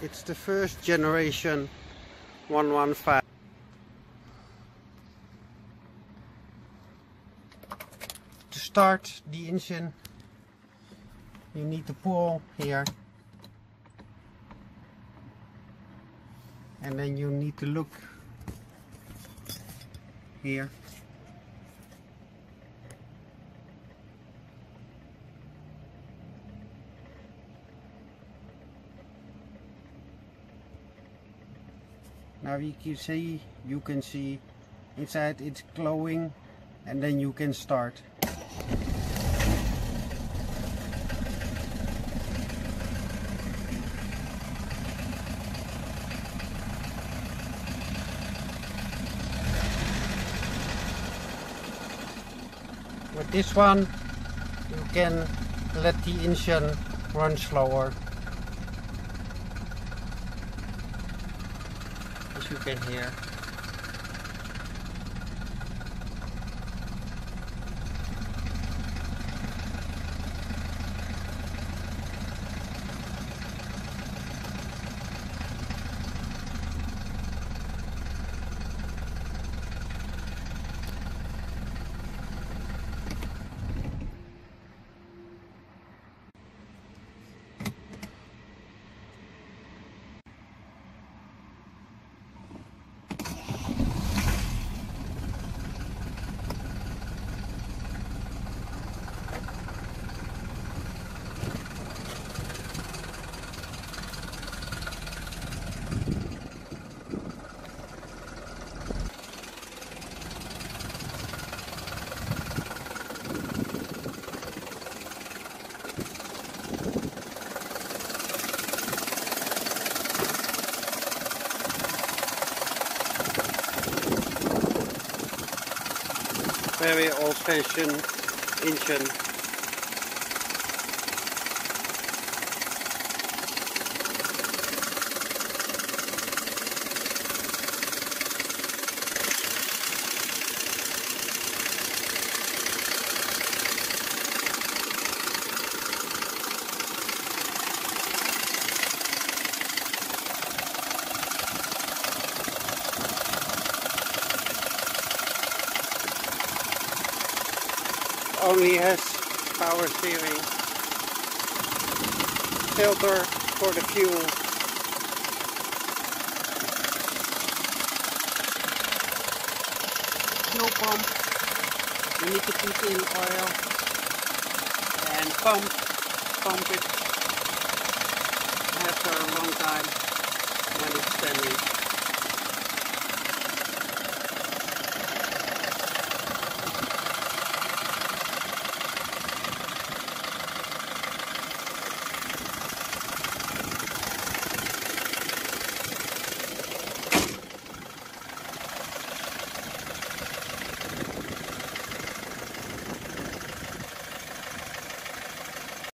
It's the first generation 115. To start the engine, you need to pull here, and then you need to look here. Now you can see inside it's glowing, and then you can start. With this one you can let the engine run slower, as you can hear. Very old-fashioned engine. Only has power steering, filter for the fuel, fuel pump. You need to put in oil and pump it after a long time when it's standing.